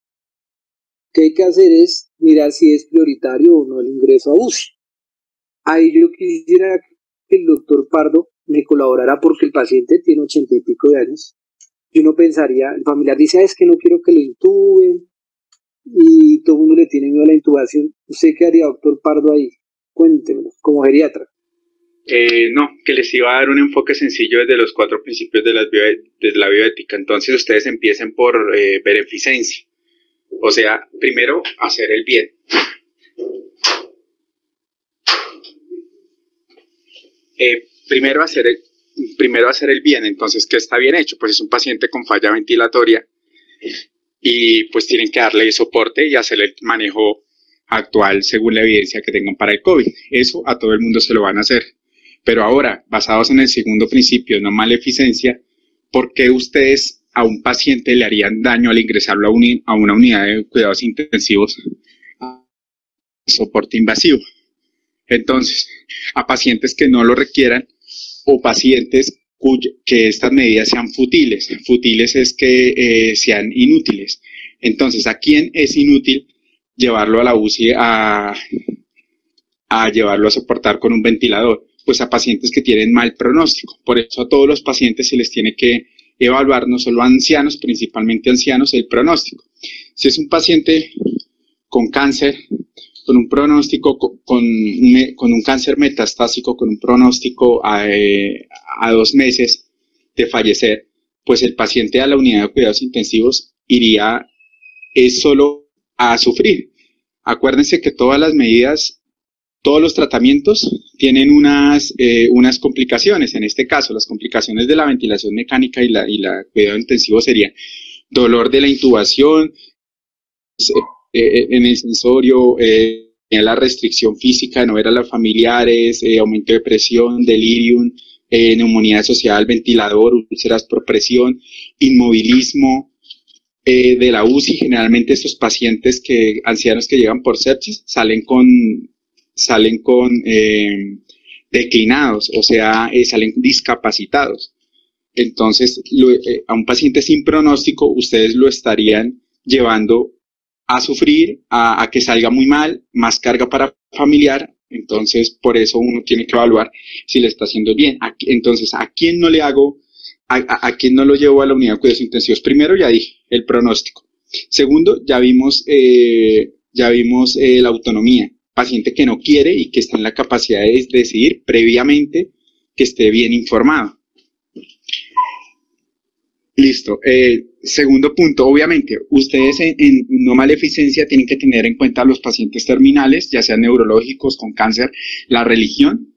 que hay que hacer es mirar si es prioritario o no el ingreso a U C I. Ahí yo quisiera que el doctor Pardo me colaborara porque el paciente tiene ochenta y pico de años. Y uno pensaría, el familiar dice, ah, es que no quiero que lo intuben y todo el mundo le tiene miedo a la intubación. ¿Usted qué haría, doctor Pardo, ahí? Cuéntemelo, como geriatra. Eh, no, que les iba a dar un enfoque sencillo desde los cuatro principios de la, bio, de la bioética. Entonces ustedes empiecen por eh, beneficencia. O sea, primero hacer el bien. Eh, primero hacer el, primero hacer el bien. Entonces, ¿qué está bien hecho? Pues es un paciente con falla ventilatoria y pues tienen que darle soporte y hacer el manejo actual según la evidencia que tengan para el COVID. Eso a todo el mundo se lo van a hacer. Pero ahora, basados en el segundo principio, no maleficencia, ¿por qué ustedes a un paciente le harían daño al ingresarlo a, un, a una unidad de cuidados intensivos, soporte invasivo. Entonces, a pacientes que no lo requieran o pacientes cuyo, que estas medidas sean futiles. Futiles es que eh, sean inútiles. Entonces, ¿a quién es inútil llevarlo a la U C I a, a llevarlo a soportar con un ventilador? Pues a pacientes que tienen mal pronóstico. Por eso a todos los pacientes se les tiene que evaluar, no solo a ancianos, principalmente ancianos, el pronóstico. Si es un paciente con cáncer, con un pronóstico, con, con, con un cáncer metastásico, con un pronóstico a, eh, a dos meses de fallecer, pues el paciente a la unidad de cuidados intensivos iría es solo a sufrir. Acuérdense que todas las medidas, todos los tratamientos tienen unas, eh, unas complicaciones. En este caso, las complicaciones de la ventilación mecánica y la, y la cuidado intensivo serían dolor de la intubación, eh, en el sensorio, eh, la restricción física de no ver a los familiares, eh, aumento de presión, delirium, eh, neumonía asociada al ventilador, úlceras por presión, inmovilismo eh, de la U C I. Generalmente estos pacientes que ancianos que llegan por sepsis salen con salen con eh, declinados, o sea, eh, salen discapacitados. Entonces, lo, eh, a un paciente sin pronóstico, ustedes lo estarían llevando a sufrir, a, a que salga muy mal, más carga para familiar. Entonces, por eso uno tiene que evaluar si le está haciendo bien. A, entonces, ¿a quién no le hago, a, a, a quién no lo llevo a la unidad de cuidados intensivos? Primero, ya dije, el pronóstico. Segundo, ya vimos, eh, ya vimos eh, la autonomía. Paciente que no quiere y que está en la capacidad de decidir previamente, que esté bien informado. Listo. Eh, segundo punto, obviamente, ustedes en, en no maleficencia tienen que tener en cuenta a los pacientes terminales, ya sean neurológicos, con cáncer, la religión.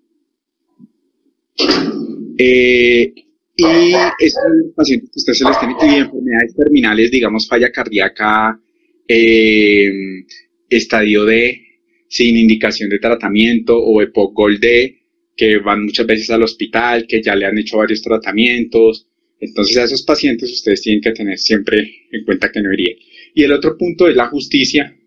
Eh, y esos pacientes que ustedes se les tienen que ir enfermedades terminales, digamos falla cardíaca, eh, estadio D, sin indicación de tratamiento, o EPOC Gold D, que van muchas veces al hospital, que ya le han hecho varios tratamientos. Entonces a esos pacientes ustedes tienen que tener siempre en cuenta que no iría. Y el otro punto es la justicia,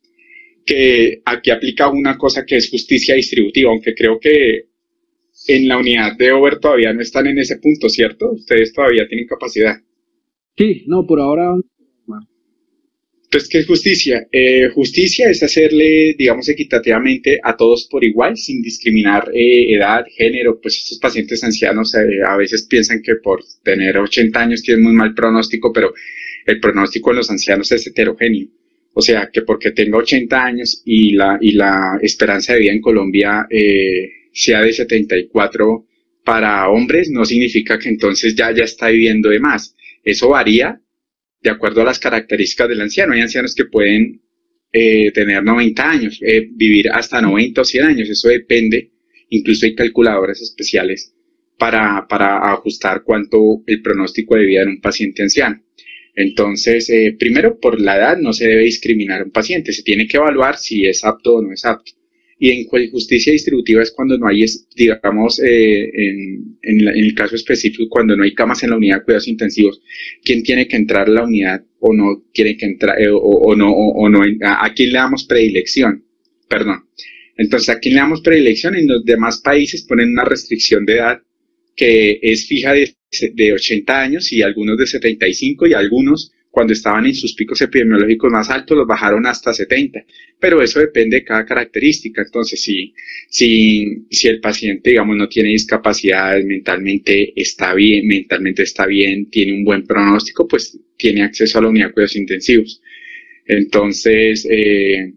que aquí aplica una cosa que es justicia distributiva, aunque creo que en la unidad de Over todavía no están en ese punto, ¿cierto? Ustedes todavía tienen capacidad. Sí, no, por ahora... Entonces, ¿qué es justicia? Eh, justicia es hacerle, digamos, equitativamente a todos por igual, sin discriminar eh, edad, género. Pues estos pacientes ancianos eh, a veces piensan que por tener ochenta años tienen muy mal pronóstico, pero el pronóstico en los ancianos es heterogéneo. O sea, que porque tenga ochenta años y la, y la esperanza de vida en Colombia eh, sea de setenta y cuatro para hombres, no significa que entonces ya, ya está viviendo de más. Eso varía de acuerdo a las características del anciano. Hay ancianos que pueden eh, tener noventa años, eh, vivir hasta noventa o cien años, eso depende. Incluso hay calculadoras especiales para, para ajustar cuánto el pronóstico de vida en un paciente anciano. Entonces, eh, primero, por la edad no se debe discriminar a un paciente, se tiene que evaluar si es apto o no es apto. Y en justicia distributiva es cuando no hay, digamos, eh, en, en, la, en el caso específico, cuando no hay camas en la unidad de cuidados intensivos, quién tiene que entrar a la unidad o no quiere que entrar, eh, o, o no, o, o no, a, a quién le damos predilección, perdón. Entonces, a quién le damos predilección. En los demás países ponen una restricción de edad que es fija de, de ochenta años y algunos de setenta y cinco, y algunos, cuando estaban en sus picos epidemiológicos más altos, los bajaron hasta setenta, pero eso depende de cada característica. Entonces, si, si, si el paciente, digamos, no tiene discapacidades, mentalmente está bien, mentalmente está bien, tiene un buen pronóstico, pues tiene acceso a la unidad de cuidados intensivos. Entonces, eh,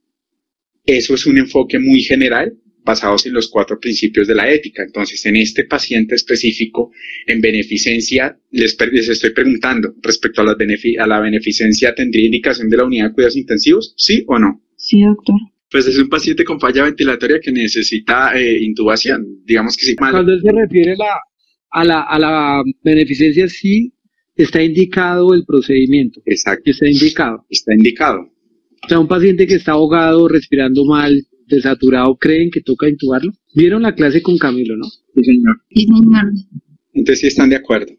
eso es un enfoque muy general, basados en los cuatro principios de la ética. Entonces, en este paciente específico, en beneficencia, les, les estoy preguntando respecto a la, a la beneficencia, ¿tendría indicación de la unidad de cuidados intensivos? ¿Sí o no? Sí, doctor. Pues es un paciente con falla ventilatoria que necesita eh, intubación. Digamos que sí. Cuando él se refiere la, a, la, a la beneficencia, sí está indicado el procedimiento. Exacto. Está indicado. Está indicado. O sea, un paciente que está ahogado, respirando mal, desaturado, ¿creen que toca intubarlo? ¿Vieron la clase con Camilo, no? Sí, señor. Sí, señor. Entonces sí están de acuerdo.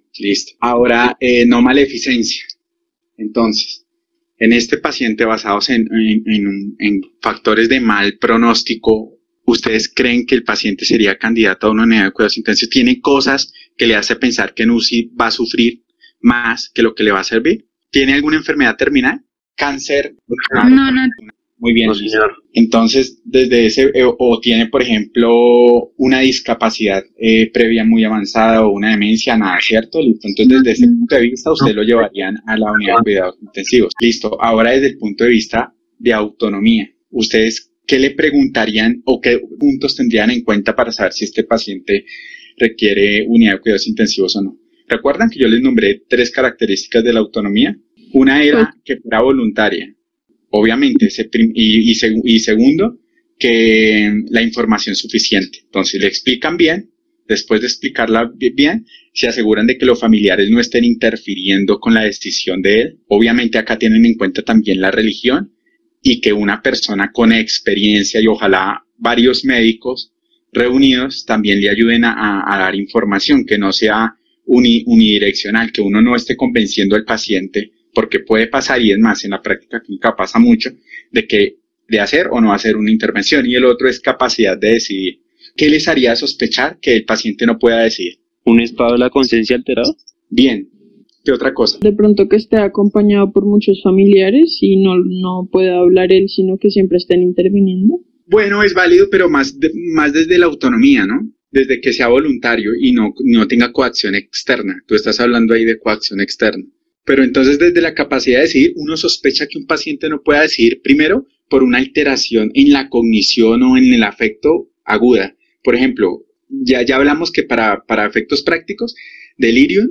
Listo. Ahora, eh, no maleficencia. Entonces, en este paciente basados en, en, en, en factores de mal pronóstico, ¿ustedes creen que el paciente sería candidato a una unidad de cuidados intensivos? ¿Tiene cosas que le hace pensar que en U C I va a sufrir más que lo que le va a servir? ¿Tiene alguna enfermedad terminal? ¿Cáncer? No, no. Muy bien. No, señor. Entonces, desde ese, eh, o tiene, por ejemplo, una discapacidad eh, previa muy avanzada o una demencia, nada, ¿cierto? Listo. Entonces, desde ese punto de vista, usted lo llevarían a la unidad de cuidados intensivos. Listo. Ahora, desde el punto de vista de autonomía, ¿ustedes qué le preguntarían o qué puntos tendrían en cuenta para saber si este paciente requiere unidad de cuidados intensivos o no? ¿Recuerdan que yo les nombré tres características de la autonomía? Una era que fuera voluntaria. Obviamente, ese y, y, seg y segundo, que la información suficiente. Entonces, le explican bien, después de explicarla bien, se aseguran de que los familiares no estén interfiriendo con la decisión de él. Obviamente, acá tienen en cuenta también la religión y que una persona con experiencia y ojalá varios médicos reunidos también le ayuden a, a, a dar información, que no sea uni, unidireccional, que uno no esté convenciendo al paciente, porque puede pasar, y es más, en la práctica clínica pasa mucho, de que de hacer o no hacer una intervención, y el otro es capacidad de decidir. ¿Qué les haría sospechar que el paciente no pueda decidir? ¿Un estado de la conciencia alterado? Bien. ¿Qué otra cosa? De pronto que esté acompañado por muchos familiares y no, no pueda hablar él, sino que siempre estén interviniendo. Bueno, es válido, pero más, de, más desde la autonomía, ¿no? Desde que sea voluntario y no, no tenga coacción externa. Tú estás hablando ahí de coacción externa. Pero entonces desde la capacidad de decidir, uno sospecha que un paciente no pueda decidir primero por una alteración en la cognición o en el afecto aguda. Por ejemplo, ya, ya hablamos que para, para efectos prácticos, delirium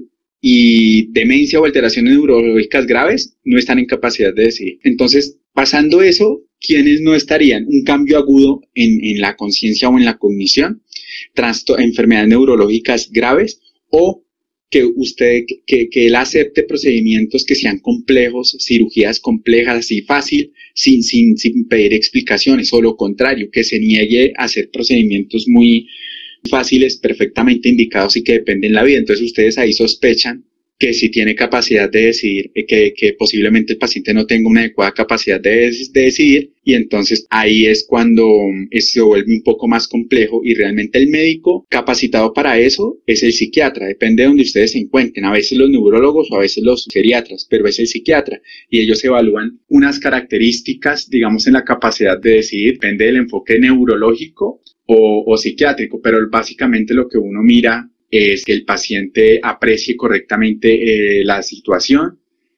y demencia o alteraciones neurológicas graves no están en capacidad de decidir. Entonces, pasando eso, ¿quiénes no estarían? Un cambio agudo en, en la conciencia o en la cognición, enfermedades neurológicas graves o que usted, que, que él acepte procedimientos que sean complejos, cirugías complejas, así fácil, sin, sin, sin pedir explicaciones, o lo contrario, que se niegue a hacer procedimientos muy fáciles, perfectamente indicados y que dependen de la vida. Entonces ustedes ahí sospechan que si tiene capacidad de decidir, que, que posiblemente el paciente no tenga una adecuada capacidad de, de decidir, y entonces ahí es cuando se vuelve un poco más complejo, y realmente el médico capacitado para eso es el psiquiatra, depende de donde ustedes se encuentren, a veces los neurólogos o a veces los geriatras, pero es el psiquiatra, y ellos evalúan unas características, digamos, en la capacidad de decidir, depende del enfoque neurológico o, o psiquiátrico, pero básicamente lo que uno mira es que el paciente aprecie correctamente eh, la situación,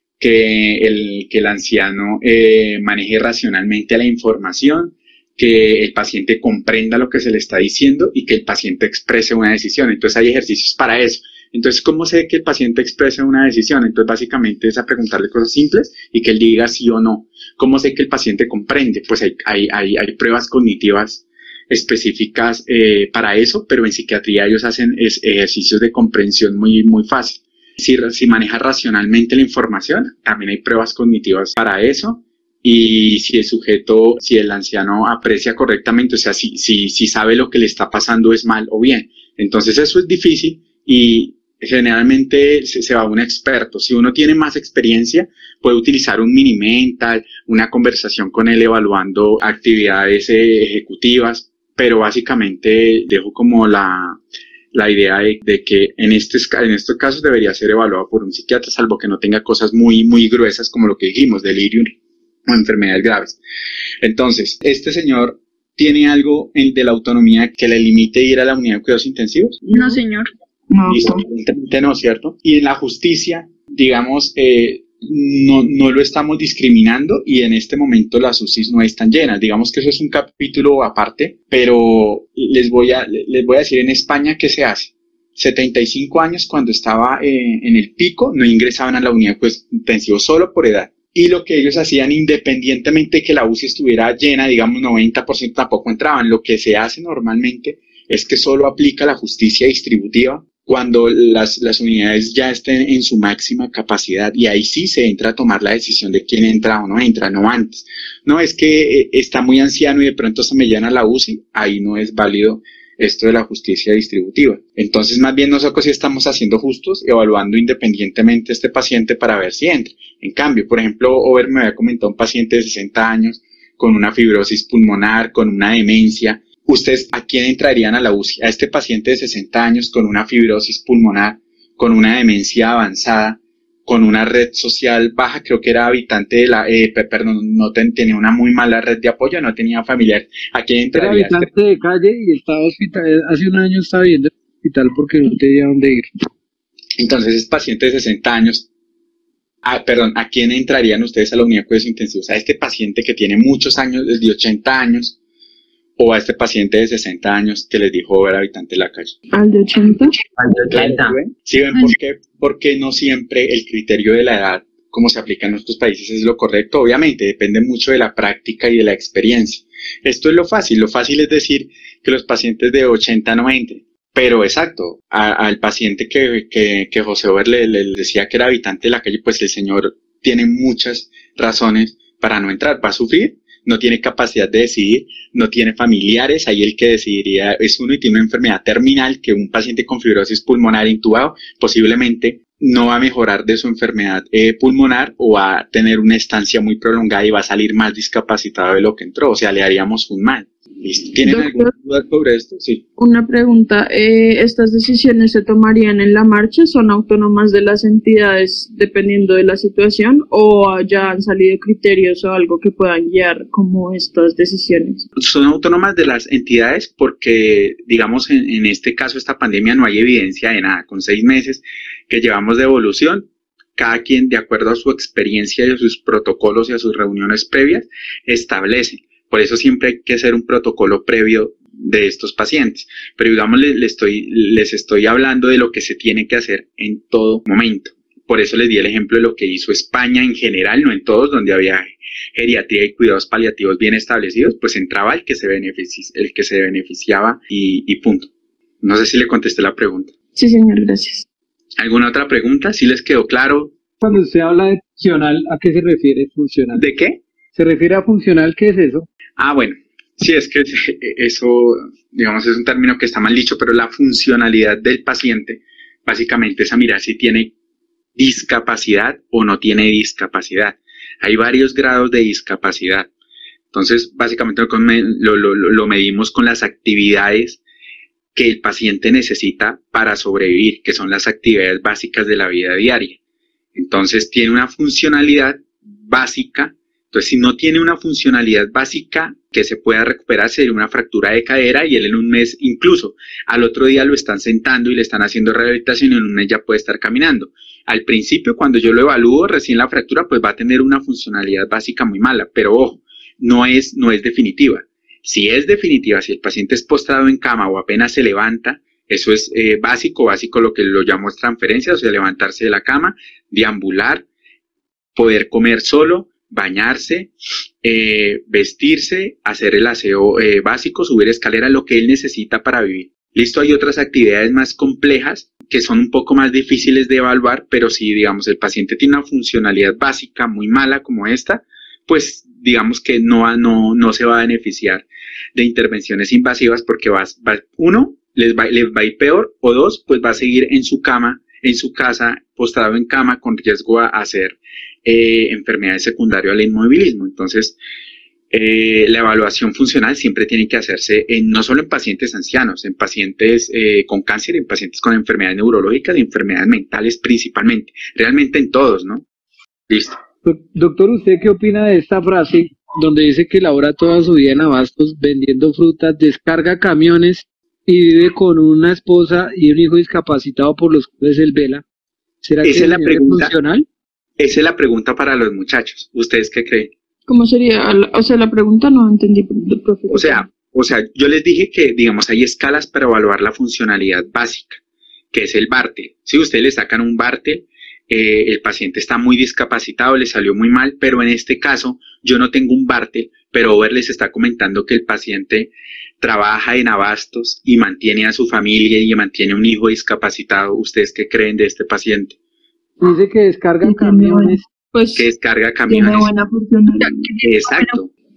que el, que el anciano eh, maneje racionalmente la información, que el paciente comprenda lo que se le está diciendo y que el paciente exprese una decisión. Entonces hay ejercicios para eso. Entonces, ¿cómo sé que el paciente exprese una decisión? Entonces, básicamente es a preguntarle cosas simples y que él diga sí o no. ¿Cómo sé que el paciente comprende? Pues hay, hay, hay, hay pruebas cognitivas específicas eh, para eso, pero en psiquiatría ellos hacen es, ejercicios de comprensión muy, muy fácil. Si, si maneja racionalmente la información, también hay pruebas cognitivas para eso. Y si el sujeto, si el anciano aprecia correctamente, o sea, si, si, si sabe lo que le está pasando es mal o bien. Entonces eso es difícil y generalmente se, se va a un experto. Si uno tiene más experiencia, puede utilizar un mini mental, una conversación con él evaluando actividades eh, ejecutivas. Pero básicamente dejo como la, la idea de, de que en, este, en estos casos debería ser evaluado por un psiquiatra, salvo que no tenga cosas muy, muy gruesas como lo que dijimos, delirium o enfermedades graves. Entonces, este señor tiene algo en, de la autonomía que le limite ir a la unidad de cuidados intensivos. No, señor. No. Listo, no, ¿cierto? Y en la justicia, digamos, eh, No, no lo estamos discriminando y en este momento las U C Is no están llenas. Digamos que eso es un capítulo aparte, pero les voy a, les voy a decir en España qué se hace. setenta y cinco años, cuando estaba eh, en el pico, no ingresaban a la unidad de cuidados intensivos solo por edad. Y lo que ellos hacían, independientemente de que la U C I estuviera llena, digamos noventa por ciento tampoco entraban. Lo que se hace normalmente es que solo aplica la justicia distributiva cuando las, las unidades ya estén en su máxima capacidad, y ahí sí se entra a tomar la decisión de quién entra o no entra, no antes. No es que eh, está muy anciano y de pronto se me llena la U C I, ahí no es válido esto de la justicia distributiva. Entonces, más bien nosotros sí estamos haciendo justos, evaluando independientemente a este paciente para ver si entra. En cambio, por ejemplo, Over me había comentado un paciente de sesenta años con una fibrosis pulmonar, con una demencia. ¿Ustedes a quién entrarían a la U C I? A este paciente de sesenta años con una fibrosis pulmonar, con una demencia avanzada, con una red social baja, creo que era habitante de la, eh, perdón, no ten, tenía una muy mala red de apoyo, no tenía familiar. ¿A quién entraría? Era habitante de calle y estaba hospital, hace un año estaba viendo el hospital porque no tenía dónde ir. Entonces, es paciente de sesenta años. Ah, perdón, ¿a quién entrarían ustedes a la unidad de cuidados intensivos? ¿A este paciente que tiene muchos años, desde ochenta años, o a este paciente de sesenta años que les dijo ver habitante de la calle? ¿Al de ochenta? Al de ochenta. ¿Sí ven por qué? Porque no siempre el criterio de la edad, como se aplica en nuestros países, es lo correcto. Obviamente, depende mucho de la práctica y de la experiencia. Esto es lo fácil. Lo fácil es decir que los pacientes de ochenta no entren. Pero exacto, a, al paciente que, que, que José Over le, le decía que era habitante de la calle, pues el señor tiene muchas razones para no entrar. Va a sufrir, no tiene capacidad de decidir, no tiene familiares, ahí el que decidiría es uno y tiene una enfermedad terminal que un paciente con fibrosis pulmonar intubado posiblemente no va a mejorar de su enfermedad eh, pulmonar o va a tener una estancia muy prolongada y va a salir más discapacitado de lo que entró, o sea, le haríamos un mal. ¿Listo? ¿Tienen Doctor, alguna duda sobre esto? Sí. Una pregunta, eh, ¿estas decisiones se tomarían en la marcha? ¿Son autónomas de las entidades dependiendo de la situación o ya han salido criterios o algo que puedan guiar como estas decisiones? Son autónomas de las entidades porque, digamos, en, en este caso, esta pandemia no hay evidencia de nada. Con seis meses que llevamos de evolución, cada quien, de acuerdo a su experiencia y a sus protocolos y a sus reuniones previas, establece. Por eso siempre hay que hacer un protocolo previo de estos pacientes. Pero digamos, les, les, estoy, les estoy hablando de lo que se tiene que hacer en todo momento. Por eso les di el ejemplo de lo que hizo España en general, no en todos, donde había geriatría y cuidados paliativos bien establecidos, pues entraba el que se, benefici el que se beneficiaba y, y punto. No sé si le contesté la pregunta. Sí, señor, gracias. ¿Alguna otra pregunta? ¿Sí les quedó claro? Cuando usted habla de funcional, ¿a qué se refiere funcional? ¿De qué? ¿Se refiere a funcional? ¿Qué es eso? Ah, bueno, sí, es que eso, digamos, es un término que está mal dicho, pero la funcionalidad del paciente básicamente es a mirar si tiene discapacidad o no tiene discapacidad. Hay varios grados de discapacidad. Entonces, básicamente lo, lo, lo medimos con las actividades que el paciente necesita para sobrevivir, que son las actividades básicas de la vida diaria. Entonces, tiene una funcionalidad básica. Entonces, si no tiene una funcionalidad básica que se pueda recuperar, sería una fractura de cadera y él en un mes, incluso al otro día lo están sentando y le están haciendo rehabilitación y en un mes ya puede estar caminando. Al principio, cuando yo lo evalúo recién la fractura, pues va a tener una funcionalidad básica muy mala, pero ojo, no es, no es definitiva. Si es definitiva, si el paciente es postrado en cama o apenas se levanta, eso es eh, básico, básico lo que lo llamamos transferencia, o sea, levantarse de la cama, deambular, poder comer solo, bañarse, eh, vestirse, hacer el aseo eh, básico, subir escaleras, lo que él necesita para vivir. Listo, hay otras actividades más complejas que son un poco más difíciles de evaluar, pero si, digamos, el paciente tiene una funcionalidad básica muy mala como esta, pues digamos que no, no, no se va a beneficiar de intervenciones invasivas porque va, va, uno, les va, les va a ir peor, o dos, pues va a seguir en su cama, en su casa, postrado en cama con riesgo a hacer eh, enfermedades secundarias al inmovilismo. Entonces, eh, la evaluación funcional siempre tiene que hacerse en, no solo en pacientes ancianos, en pacientes eh, con cáncer, en pacientes con enfermedades neurológicas y enfermedades mentales principalmente, realmente en todos, ¿no? Listo. Doctor, ¿usted qué opina de esta frase donde dice que labora toda su vida en abastos vendiendo frutas, descarga camiones y vive con una esposa y un hijo discapacitado por los cuales él vela? ¿Será que esa es la pregunta funcional? Esa es la pregunta para los muchachos. ¿Ustedes qué creen? ¿Cómo sería? O sea, la pregunta no entendí, profe. O sea, o sea, yo les dije que, digamos, hay escalas para evaluar la funcionalidad básica, que es el Bartel. Si ustedes le sacan un Bartel, eh, el paciente está muy discapacitado, le salió muy mal, pero en este caso yo no tengo un Bartel, pero Over les está comentando que el paciente trabaja en abastos y mantiene a su familia y mantiene un hijo discapacitado. ¿Ustedes qué creen de este paciente? Dice que descarga camiones. Pues que descarga camiones. tiene buena funcionalidad. Exacto,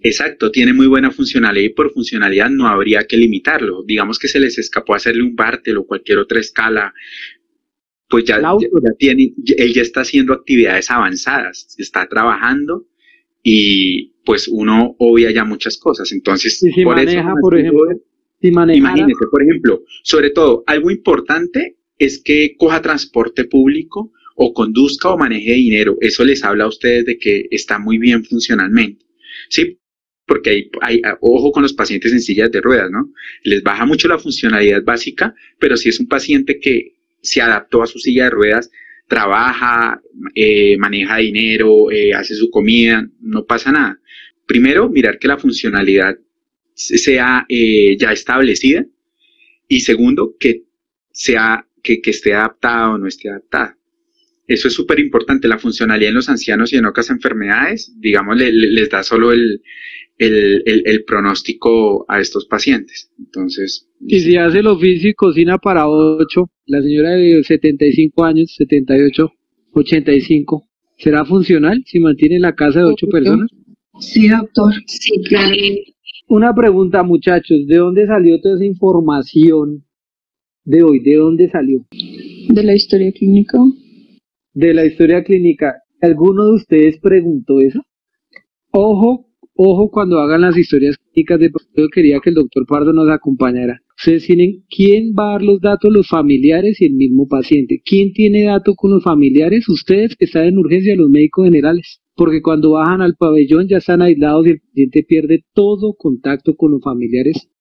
Exacto, tiene muy buena funcionalidad y por funcionalidad no habría que limitarlo. Digamos que se les escapó hacerle un Bartel o cualquier otra escala, pues ya, ya, ya tiene, él ya está haciendo actividades avanzadas, está trabajando y pues uno obvia ya muchas cosas. Entonces, y si por maneja, eso, por ejemplo, si manejara... imagínese, por ejemplo, sobre todo, algo importante es que coja transporte público o conduzca o maneje dinero. Eso les habla a ustedes de que está muy bien funcionalmente, ¿sí? Porque hay, hay, ojo con los pacientes en sillas de ruedas, ¿no? Les baja mucho la funcionalidad básica, pero si es un paciente que se adaptó a su silla de ruedas, trabaja, eh, maneja dinero, eh, hace su comida, no pasa nada. Primero, mirar que la funcionalidad sea eh, ya establecida y segundo, que, sea, que, que esté adaptada o no esté adaptada. Eso es súper importante, la funcionalidad en los ancianos y en otras enfermedades, digamos, le, le, les da solo el, el, el, el pronóstico a estos pacientes. Entonces, y si hace el oficio y cocina para ocho, la señora de setenta y cinco años, setenta y ocho, ochenta y cinco, ¿será funcional si mantiene la casa de ocho personas? Sí, doctor. Sí, claro. Una pregunta, muchachos, ¿de dónde salió toda esa información de hoy? ¿De dónde salió? De la historia clínica. De la historia clínica. ¿Alguno de ustedes preguntó eso? Ojo, ojo cuando hagan las historias clínicas de yo quería que el doctor Pardo nos acompañara. Ustedes tienen, ¿quién va a dar los datos? Los familiares y el mismo paciente. ¿Quién tiene datos con los familiares? Ustedes que están en urgencia, los médicos generales. Porque cuando bajan al pabellón ya están aislados y el paciente pierde todo contacto con los familiares